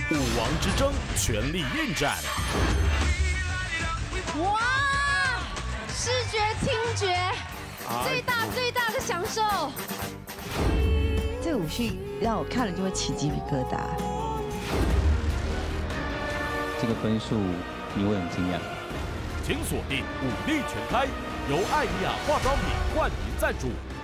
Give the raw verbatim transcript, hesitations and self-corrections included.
武王之争全力应战。 哇，视觉、听觉，最大最大的享受。 这个舞序让我看了就会起鸡皮疙瘩。 这个分数你会很惊讶。 请锁定武力全开，由艾米亚化妆品冠名赞助。